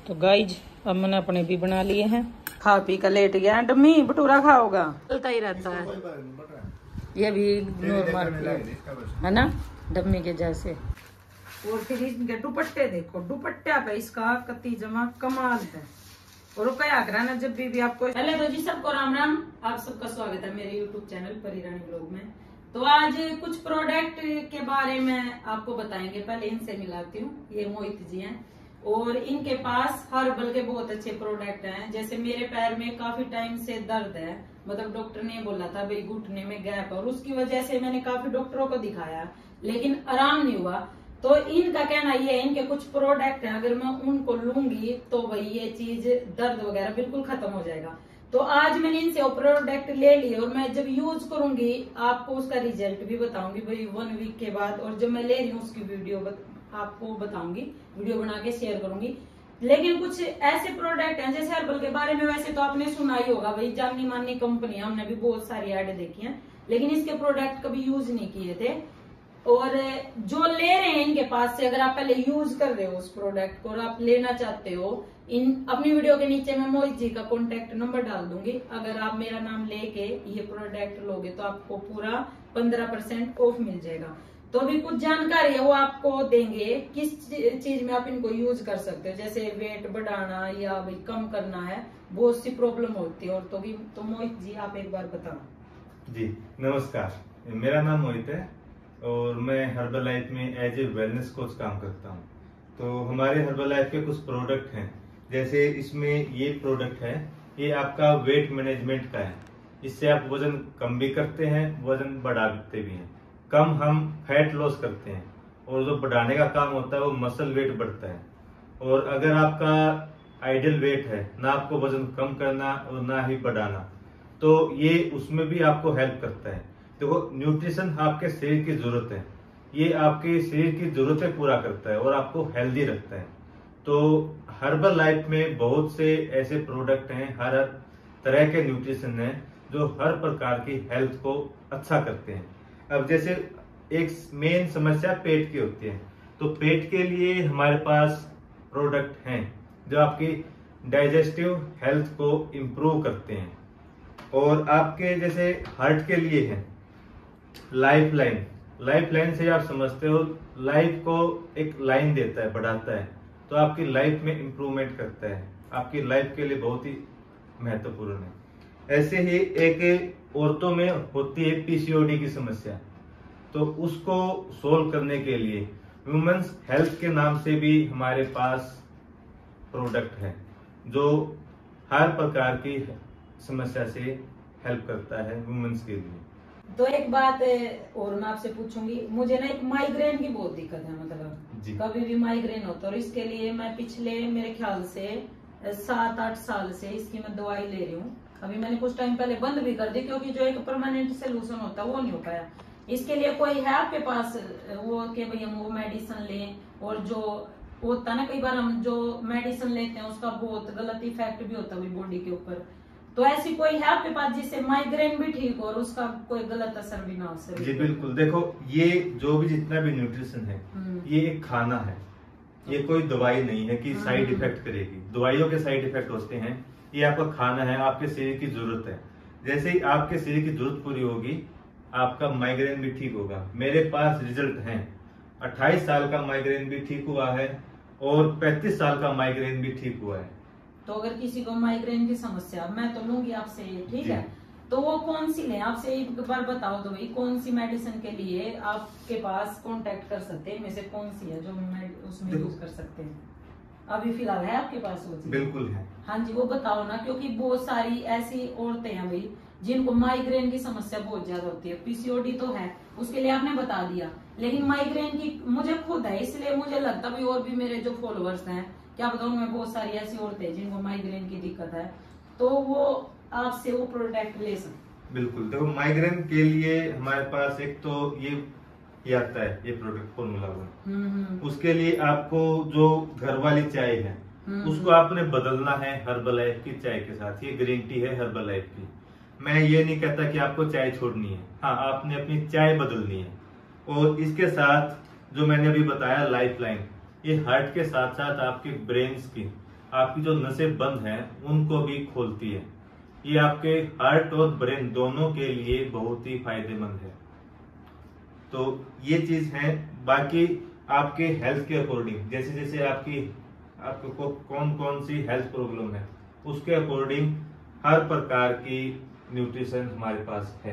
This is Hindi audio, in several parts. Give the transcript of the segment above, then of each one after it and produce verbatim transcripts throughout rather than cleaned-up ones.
तो गाइज अब मैंने अपने भी बना लिए हैं। खा पी कर लेट गया। डम्मी भटूरा खाओगा, चलता ही रहता है ये भी नॉर्मल है ना डम्मी के जैसे। और फिर इनके दुपट्टे देखो, दुपट्टा पे इसका कत्ती जमा कमाल है। और क्या करा ना जब भी, भी आपको पहले तो जी सबको राम राम, आप सबका स्वागत है मेरे यूट्यूब चैनल परिरानी ब्लॉग में। तो आज कुछ प्रोडक्ट के बारे में आपको बताएंगे। पहले इनसे मिलाती हूँ, ये मोहित जी हैं और इनके पास हर्बल के बहुत अच्छे प्रोडक्ट हैं। जैसे मेरे पैर में काफी टाइम से दर्द है, मतलब डॉक्टर ने बोला था भाई घुटने में गैप, और उसकी वजह से मैंने काफी डॉक्टरों को दिखाया लेकिन आराम नहीं हुआ। तो इनका कहना ये है, इनके कुछ प्रोडक्ट हैं अगर मैं उनको लूंगी तो भाई ये चीज दर्द वगैरह बिल्कुल खत्म हो जाएगा। तो आज मैंने इनसे वो प्रोडक्ट ले लिए और मैं जब यूज करूंगी आपको उसका रिजल्ट भी बताऊंगी भाई वन वीक के बाद। और जब मैं ले रही हूँ उसकी वीडियो बत, आपको बताऊंगी, वीडियो बना के शेयर करूंगी। लेकिन कुछ ऐसे प्रोडक्ट हैं जैसे हर्बल के बारे में वैसे तो आपने सुना ही होगा भाई, जानी मानी कंपनी, हमने भी बहुत सारी ऐड देखी हैं, लेकिन इसके प्रोडक्ट कभी यूज नहीं किए थे। और जो ले रहे हैं इनके पास से, अगर आप पहले यूज कर रहे हो उस प्रोडक्ट को और आप लेना चाहते हो, इन अपनी वीडियो के नीचे मैं मोहित जी का कॉन्टेक्ट नंबर डाल दूंगी। अगर आप मेरा नाम लेके ये प्रोडक्ट लोगे तो आपको पूरा पंद्रह परसेंट ऑफ मिल जाएगा। तो अभी कुछ जानकारी है वो आपको देंगे किस चीज में आप इनको यूज कर सकते हो। जैसे वेट बढ़ाना या भाई कम करना है, बहुत सी प्रॉब्लम होती है औरतों की। तो मोहित जी आप एक बार बताओ। जी नमस्कार, मेरा नाम मोहित है और मैं हर्बल लाइफ में एज ए वेलनेस कोच काम करता हूँ। तो हमारे हर्बल लाइफ के कुछ प्रोडक्ट हैं, जैसे इसमें ये प्रोडक्ट है, ये आपका वेट मैनेजमेंट का है। इससे आप वजन कम भी करते हैं, वजन बढ़ाते भी हैं। कम हम फैट लॉस करते हैं और जो बढ़ाने का काम होता है वो मसल वेट बढ़ता है। और अगर आपका आइडियल वेट है, ना आपको वजन कम करना और ना ही बढ़ाना, तो ये उसमें भी आपको हेल्प करता है। देखो, न्यूट्रिशन आपके शरीर की जरूरत है, ये आपके शरीर की जरूरतें पूरा करता है और आपको हेल्दी रखता है। तो हर्बल लाइफ में बहुत से ऐसे प्रोडक्ट हैं, हर तरह के न्यूट्रिशन हैं जो हर प्रकार की हेल्थ को अच्छा करते हैं। अब जैसे एक मेन समस्या पेट की होती है, तो पेट के लिए हमारे पास प्रोडक्ट हैं जो आपकी डाइजेस्टिव हेल्थ को इम्प्रूव करते हैं। और आपके जैसे हार्ट के लिए है लाइफ लाइन। लाइफ लाइन से आप समझते हो, लाइफ को एक लाइन देता है, बढ़ाता है, तो आपकी लाइफ में इम्प्रूवमेंट करता है, आपकी लाइफ के लिए बहुत ही महत्वपूर्ण है। ऐसे ही एक औरतों में होती है पीसीओडी की समस्या, तो उसको सोल्व करने के लिए वुमेन्स हेल्थ के नाम से भी हमारे पास प्रोडक्ट है जो हर प्रकार की समस्या से हेल्प करता है वुमेन्स के लिए। तो एक बात और मैं आपसे पूछूंगी, मुझे ना एक माइग्रेन की बहुत दिक्कत है, मतलब कभी भी माइग्रेन होता है और इसके लिए मैं पिछले मेरे ख्याल से सात आठ साल से इसकी मैं दवाई ले रही हूँ। अभी मैंने कुछ टाइम पहले बंद भी कर दी क्योंकि जो एक परमानेंट सोल्यूशन होता है वो नहीं हो पाया। इसके लिए कोई है आपके पास वो कि भाई हम वो मेडिसिन लें? और जो होता है ना कई बार हम जो मेडिसिन लेते हैं उसका बहुत गलत इफेक्ट भी होता है बॉडी के ऊपर, तो ऐसी कोई है आपके पास जिससे माइग्रेन भी ठीक हो और उसका कोई गलत असर भी ना हो सके? जी बिल्कुल, देखो ये जो भी जितना भी न्यूट्रिशन है ये एक खाना है, ये कोई दवाई नहीं है कि साइड इफेक्ट करेगी। दवाइयों के साइड इफेक्ट होते हैं, ये आपका खाना है, आपके शरीर की जरूरत है। जैसे ही आपके शरीर की जरूरत पूरी होगी आपका माइग्रेन भी ठीक होगा। मेरे पास रिजल्ट हैं, अट्ठाईस साल का माइग्रेन भी ठीक हुआ है और पैंतीस साल का माइग्रेन भी ठीक हुआ है। तो अगर किसी को माइग्रेन की समस्या, मैं तो लूंगी आपसे, ठीक है, तो वो कौन सी लें? आपसे एक बार बताओ तो भाई कौन सी मेडिसिन के लिए आपके पास कांटेक्ट कर सकते हैं, में से कौन सी है जो उसमें यूज कर सकते हैं? अभी फिलहाल है आपके पास वो चीज? बिल्कुल है। हाँ जी, वो बताओ ना, क्योंकि बहुत सारी ऐसी औरतें हैं भाई जिनको माइग्रेन की समस्या बहुत ज्यादा होती है। पीसीओडी तो है, उसके लिए आपने बता दिया, लेकिन माइग्रेन की मुझे खुद है, इसलिए मुझे लगता है और भी मेरे जो फॉलोअर्स हैं, क्या बताऊं, उनमें बहुत सारी ऐसी औरतें जिनको माइग्रेन की दिक्कत है, तो वो आपसे वो प्रोडक्ट ले सकते। बिल्कुल, देखो माइग्रेन के लिए हमारे पास एक तो ये ये आता है, ये प्रोडक्ट फॉर्मूला वन। उसके लिए आपको जो घर वाली चाय है उसको आपने बदलना है हर्बल लाइफ की चाय के साथ। ये ग्रीन टी है हर्बल लाइफ की। मैं ये नहीं कहता कि आपको चाय छोड़नी है, हाँ आपने अपनी चाय बदलनी है। और इसके साथ जो मैंने अभी बताया लाइफ लाइन, ये हार्ट के साथ साथ आपके ब्रेन्स की आपकी जो नसें बंद हैं उनको भी खोलती है। ये आपके हार्ट और ब्रेन दोनों के लिए बहुत ही फायदेमंद है। तो ये चीज है। बाकी आपके हेल्थ के अकॉर्डिंग, जैसे जैसे आपकी आपको कौन कौन सी हेल्थ प्रॉब्लम है उसके अकॉर्डिंग हर प्रकार की न्यूट्रिशन हमारे पास है।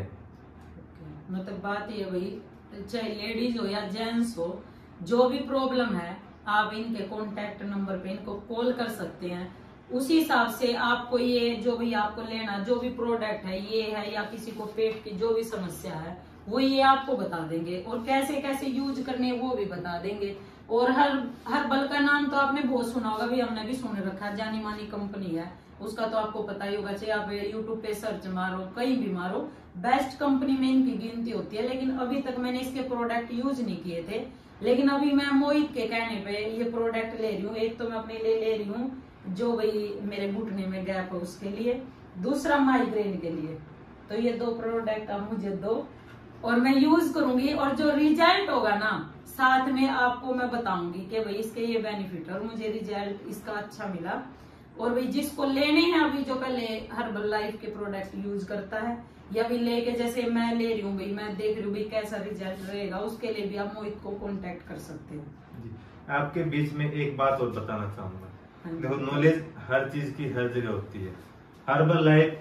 मतलब बात ये भाई, चाहे लेडीज हो या जेंट्स हो, जो भी प्रॉब्लम है आप इनके कॉन्टेक्ट नंबर पे इनको कॉल कर सकते हैं। उसी हिसाब से आपको ये जो भी आपको लेना, जो भी प्रोडक्ट है ये है या किसी को पेट की जो भी समस्या है वो ये आपको बता देंगे, और कैसे कैसे यूज करने वो भी बता देंगे। और हर हर्बल का नाम तो आपने बहुत सुना होगा, भी हमने भी सुन रखा है, जानी मानी कंपनी है, उसका तो आपको पता ही होगा। चाहे आप यूट्यूब पे सर्च मारो, कहीं भी मारो, बेस्ट कंपनी में इनकी गिनती होती है। लेकिन अभी तक मैंने इसके प्रोडक्ट यूज नहीं किए थे, लेकिन अभी मैं मोहित के कहने पे ये प्रोडक्ट ले रही हूँ। एक तो मैं अपने लिए ले रही हूँ जो भाई मेरे घुटने में गैप है उसके लिए, दूसरा माइग्रेन के लिए। तो ये दो प्रोडक्ट आप मुझे दो और मैं यूज करूंगी, और जो रिजल्ट होगा ना साथ में आपको मैं बताऊंगी कि भाई इसके ये बेनिफिट है और मुझे रिजल्ट इसका अच्छा मिला। और भाई जिसको लेने हैं अभी, जो पहले हर्बल लाइफ के प्रोडक्ट यूज करता है या भी लेके जैसे मैं ले रही हूँ भाई, मैं देख रही हूँ भाई कैसा रिजल्ट रहेगा, उसके लिए भी आप मोहित को कांटेक्ट कर सकते हो। आपके बीच में एक बात और बताना चाहूंगा। देखो, नॉलेज हर चीज की हर जगह होती है। हर्बल लाइफ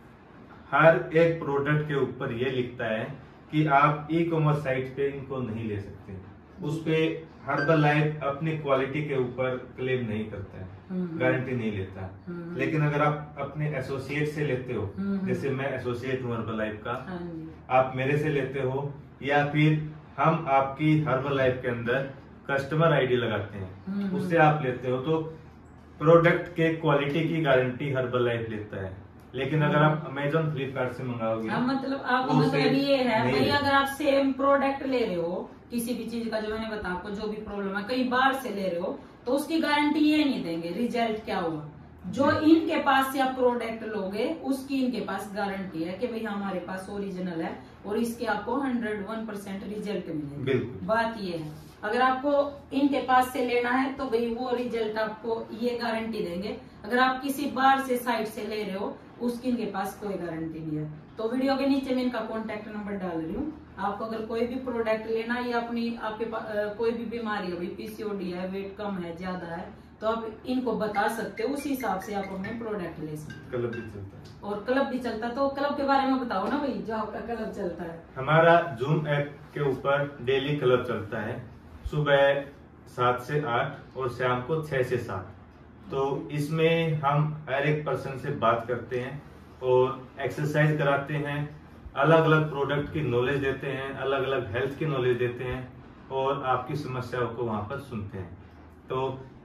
हर एक प्रोडक्ट के ऊपर ये लिखता है कि आप ई कॉमर्स साइट पे इनको नहीं ले सकते। उस पे हर्बल लाइफ अपनी क्वालिटी के ऊपर क्लेम नहीं करता है, गारंटी नहीं लेता। लेकिन अगर आप अपने एसोसिएट से लेते हो, जैसे मैं एसोसिएट हूँ हर्बल लाइफ का, आप मेरे से लेते हो, या फिर हम आपकी हर्बल लाइफ के अंदर कस्टमर आईडी लगाते हैं, उससे आप लेते हो, तो प्रोडक्ट के क्वालिटी की गारंटी हर्बल लाइफ लेता है। लेकिन अगर आप अमेजोन फ्लिपकार्ट से मंगाओगे, हाँ, मतलब आप मतलब ये है भाई, अगर आप सेम प्रोडक्ट ले रहे हो किसी भी चीज का, जो मैंने बताया आपको जो भी प्रॉब्लम है, कई बार से ले रहे हो, तो उसकी गारंटी ये नहीं देंगे रिजल्ट क्या हुआ। जो इनके पास से आप प्रोडक्ट लोगे उसकी इनके पास गारंटी है कि भाई हमारे पास ओरिजिनल है और इसके आपको हंड्रेड वन परसेंट रिजल्ट मिलेंगे। बात ये है, अगर आपको इनके पास से लेना है तो भाई वो रिजल्ट आपको ये गारंटी देंगे। अगर आप किसी बाहर से साइट से ले रहे हो उसकी इनके पास कोई गारंटी नहीं है। तो वीडियो के नीचे मैं इनका कॉन्टेक्ट नंबर डाल रही हूँ। आपको अगर कोई भी प्रोडक्ट लेना है या अपनी आपके पास कोई भी बीमारी है, पीसीओडी है, वेट कम है, ज्यादा है, तो आप इनको बता सकते हो, उसी हिसाब से आप अपने प्रोडक्ट ले सकते हो। क्लब भी चलता है और क्लब भी चलता है, तो क्लब के बारे में बताओ ना भाई, जो आपका क्लब चलता है। हमारा जूम ऐप के ऊपर डेली क्लब चलता है, सुबह सात से आठ और शाम को छह से सात। तो इसमें हम हर एक पर्सन से बात करते हैं और एक्सरसाइज कराते हैं, अलग अलग प्रोडक्ट की नॉलेज देते हैं, अलग अलग हेल्थ की नॉलेज देते हैं और आपकी समस्याओं को वहां पर सुनते हैं। तो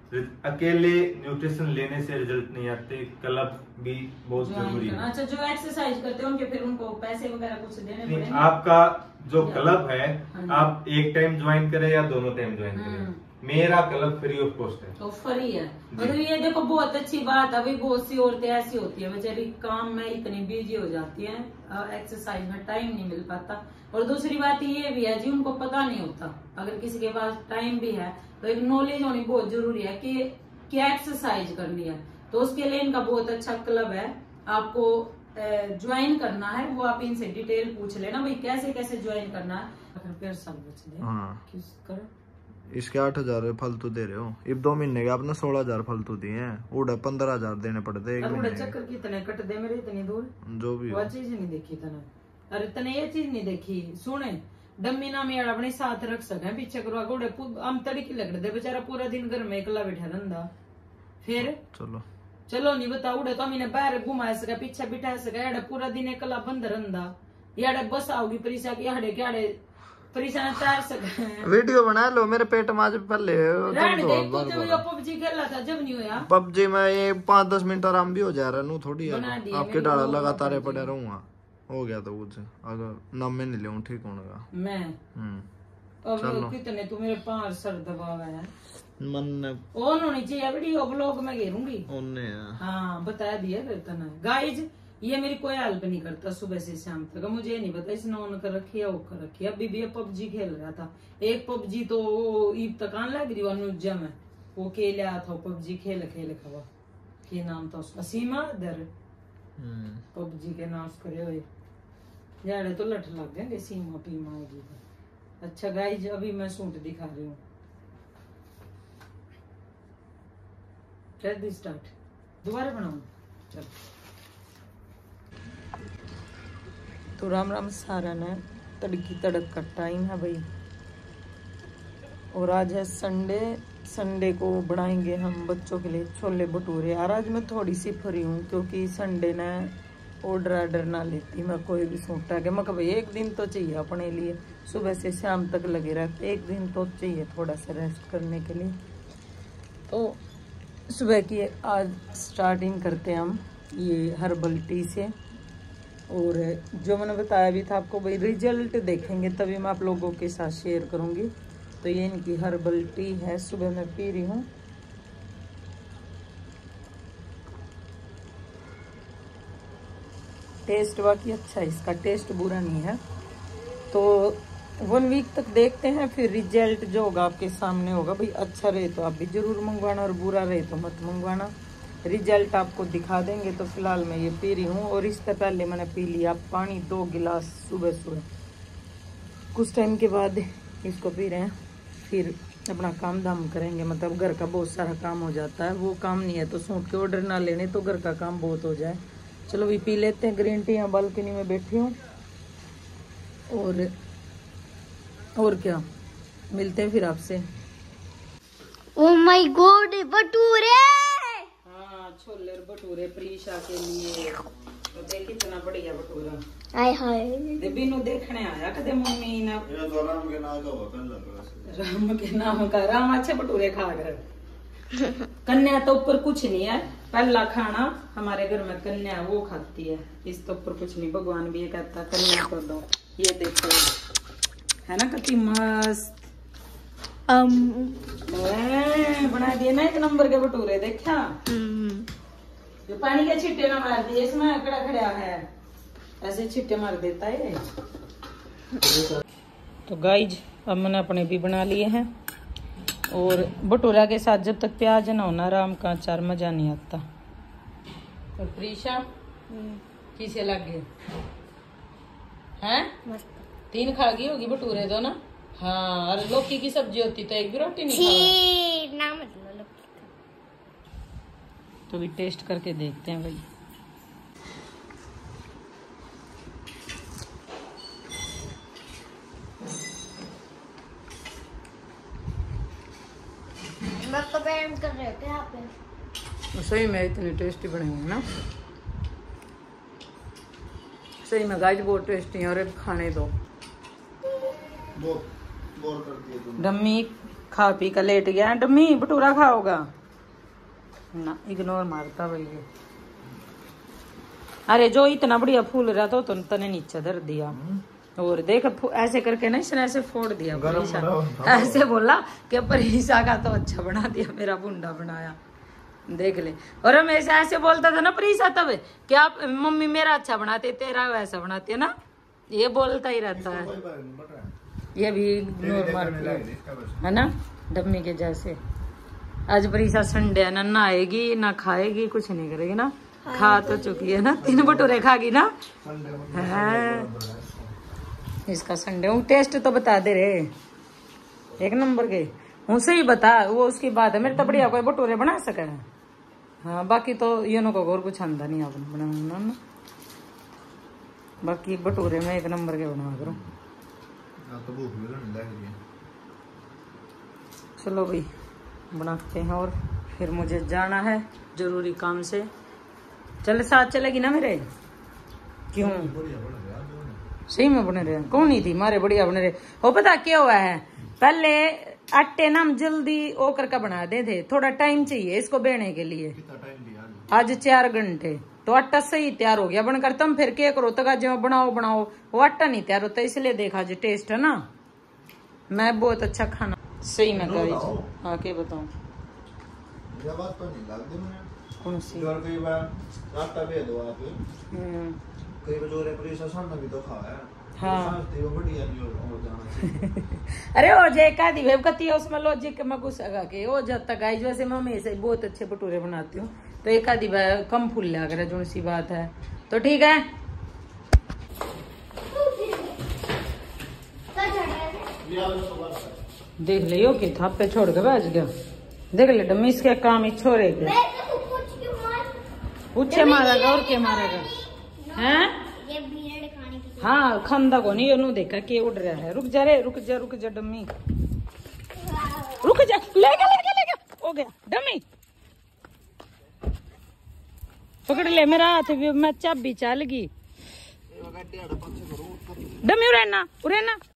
अकेले न्यूट्रिशन लेने से रिजल्ट नहीं आते, क्लब भी बहुत जरूरी है। अच्छा, जो एक्सरसाइज करते हैं उनके फिर उनको पैसे वगैरह कुछ देने पड़ेंगे? आपका जो क्लब है, आप एक टाइम ज्वाइन करें या दोनों टाइम ज्वाइन करें, मेरा क्लब फ्री ऑफ कॉस्ट है। तो फ्री है, मतलब ये देखो बहुत अच्छी बात है। अभी बहुत सी औरतें ऐसी होती है बेचारी काम में इतनी बिजी हो जाती हैं, एक्सरसाइज में टाइम नहीं मिल पाता। और दूसरी बात ये भी है जी, उनको पता नहीं होता। अगर किसी के पास टाइम भी है तो एक नॉलेज होनी बहुत जरूरी है कि क्या एक्सरसाइज करनी है। तो उसके लिए इनका बहुत अच्छा क्लब है, आपको ज्वाइन करना है, वो आप इनसे डिटेल पूछ लेना भाई कैसे कैसे ज्वाइन करना है। हाँ। इसके आठ हजार फालतू दे रहे हो, अब दो महीने के आपने सोलह हजार फालतू दिए हैं, उड़े पंद्रह हजार देने पड़ते हैं। चक्कर कितने कट दे मेरे, इतनी दूर जो भी वो चीज नहीं देखी तने। अरे तने ये चीज नहीं देखी, सुने डम्मी ना मेड़ अपने साथ रख सके पीछे करवा गोड़े हम तड़की लग दे, बेचारा पूरा दिन घर में अकेला बैठा रहा। फिर चलो चलो नहीं बता, उड़े तो हमने बाहर घुमा सके, पीछे बिठा सके, पूरा दिन अकेला बंद रहा। याडे बस आओगी परिसा की हाड़े के हाड़े परेशान तार सके। वीडियो बना लो मेरे पेट में आज पहले पबजी खेला था जब नहीं हुआ। पबजी में ये पाँच दस मिनट आराम भी हो जा रहा है, थोड़ी आपके डाला लगातार पड़े रहूंगा, हो गया तो कुछ अगर नाम में नहीं ले ठीक होने का मैं अब कितने तू मेरे पांच सर दबाव है मन ऑन होनी चाहिए वीडियो ब्लॉग में घेरूंगी। हाँ बता दिया फिर गाइज, ये मेरी कोई हेल्प नहीं करता सुबह से शाम तक, मुझे नहीं पता इसने ऑन कर रखी है वो कर रखी है। अभी भी पबजी खेल रहा था, एक पबजी तो ईद तक आने लग रही अनुजा में, वो खेल था पबजी खेल खेल खवा। की नाम था उसका सीमा दर पबजी के नाम करे हुए जाड़े तो लठ लग गए सीमा पीमा होगी। अच्छा गाइज अभी मैं सूट दिखा रही हूँ। कर दी स्टार्ट, दोबारा बनाऊं। चल तो राम राम सारा ने तड़की तड़क का टाइम है भाई, और आज है संडे। संडे को बनाएंगे हम बच्चों के लिए छोले भटूरे। यार आज मैं थोड़ी सी फ्री हूँ क्योंकि संडे ने ऑर्डर आर्डर ना लेती मैं कोई भी सूट है कि मैं कभी एक दिन तो चाहिए अपने लिए, सुबह से शाम तक लगे रहते, एक दिन तो चाहिए थोड़ा सा रेस्ट करने के लिए। तो सुबह की आज स्टार्टिंग करते हैं हम ये हर्बल टी से, और जो मैंने बताया भी था आपको भाई रिजल्ट देखेंगे तभी मैं आप लोगों के साथ शेयर करूँगी। तो ये इनकी हर्बल टी है, सुबह मैं पी रही हूँ। टेस्ट बाकी अच्छा है, इसका टेस्ट बुरा नहीं है। तो वन वीक तक देखते हैं, फिर रिजल्ट जो होगा आपके सामने होगा। भाई अच्छा रहे तो आप भी जरूर मंगवाना और बुरा रहे तो मत मंगवाना। रिजल्ट आपको दिखा देंगे। तो फिलहाल मैं ये पी रही हूँ, और इससे पहले मैंने पी लिया पानी दो गिलास सुबह सुबह। कुछ टाइम के बाद इसको पी रहे हैं, फिर अपना काम धाम करेंगे। मतलब घर का बहुत सारा काम हो जाता है, वो काम नहीं है तो सूट के ऑर्डर ना लेने तो घर का काम बहुत हो जाए। चलो भी पी लेते हैं ग्रीन टी। यहाँ बालकनी में बैठी हूँ, और और क्या मिलते हैं फिर आपसे। Oh my god bhature. हाँ छोले और भटूरे प्रीशा के लिए। तो देख कितना बढ़िया भटूरा। हाय हाय दे बिनु देखने आया कदे मम्मी ना। ये तो राम के नाम का वतन लग रहा है। राम के नाम का राम अच्छे भटूरे खा कर। कन्या तो ऊपर कुछ नहीं है, पहला खाना हमारे घर में कन्या वो खाती है, इस तो ऊपर कुछ नहीं। भगवान भी ये कहता कन्या को दो। ये देखो है ना कितनी मस्त। um बना दिए ना एक नंबर के भटूरे। देखा जो पानी के छिट्टे ना मार दिए, इसमें अकड़ा खड़ा है ऐसे छिट्टे मार देता है। तो गाइज अब मैंने अपने भी बना लिए हैं, और भटूरा के साथ जब तक प्याज ना होना राम का अचार मजा नहीं आता। और प्रीशा किसे लग गए हैं? तीन खा गई होगी भटूरे दो ना। हाँ और लौकी की सब्जी होती तो एक भी रोटी नहीं खा। ना मतलब तो भी टेस्ट करके देखते हैं भाई। तो पेरेंट्स कर रहे थे यहाँ पे। सही में इतनी टेस्टी बनेंगे ना, सही में गाइस बहुत टेस्टी है। और खाने दो बहुत बोर कर दिए तुम। डम्मी खा पी का लेट गया। डम्मी भटूरा खाओगा ना, इग्नोर मारता भाई ये। अरे जो इतना बढ़िया फूल रहा था तो तने नीचे धर दिया, और देख ऐसे करके ना इसने ऐसे फोड़ दिया। ऐसे बोला कि परीसा का तो अच्छा बना दिया, मेरा बुंडा बनाया। देख ले। और हमेशा ऐसे बोलता था ना परीसा तब कि आप मम्मी मेरा अच्छा बनाते तेरा वैसा बनाते है ना, ये बोलता ही रहता है। ये भी नोर मारती है ना डम्मी के जैसे। आज परीसा संडे है ना, नहाएगी ना खाएगी कुछ नहीं करेगी ना। खा तो चुकी है ना, तीन भटूरे खागी ना। है इसका संडे हूँ। टेस्ट तो बता दे रे एक नंबर के हूँ, सही बता। वो उसकी बात है, मेरे तो बढ़िया कोई भटूरे बना सके है। हाँ बाकी तो ये नो को और कुछ आंदा नहीं आपने बनाना ना। बाकी भटूरे में एक नंबर के बना करो। तो भूख भी लगने लग रही है। चलो भाई बनाते हैं, और फिर मुझे जाना है जरूरी काम से। चल साथ चलेगी ना मेरे? क्यों सही में बने रहे कौन नहीं थी मारे बढ़िया बने रहे हो। पता क्या हुआ है, पहले आटे ना हम जल्दी ओ करके बना दे थे, थोड़ा टाइम चाहिए इसको बेने के लिए। कितना टाइम दिया? आज चार घंटे तो आटा सही तैयार हो गया बनकर। तुम फिर क्या करो तक जो बनाओ बनाओ वो आटा नहीं तैयार होता, इसलिए देखा जो टेस्ट है ना। मैं बहुत अच्छा खाना सही में कर। हाँ क्या बताऊँ बात तो नहीं लगती मुझे। कौन सी? कई बार आटा भेज दो आप, कई बार जोरे परीसा सामने भी तो खाया हाँ वो बढ़िया नहीं और जाना अरे हो जाए का दी वेब कती है उसमें लॉजिक मैं गुस्सा के हो जाता गाइस। वैसे मैं हमेशा ही बहुत अच्छे भटूरे बनाती हूँ तो एक आधी बार कम फूल लगा कर जो सी बात है तो ठीक है। देख लियो कि थापे छोड़ के बैठ गया। देख ले डम्मी इसके काम ही छोड़े के पूछे मारेगा और क्या मारेगा हैं। हाँ खंदा को नहीं ओनू देखा के उड़ रहा है। रुक जा रे रुक जा रुक जा डम्मी रुक जा। ले गया ले गया ले गया हो गया डम्मी पकड़ ले मेरा हाथ भी मैं चाबी चल गई डम्मी उड़े ना उड़े ना।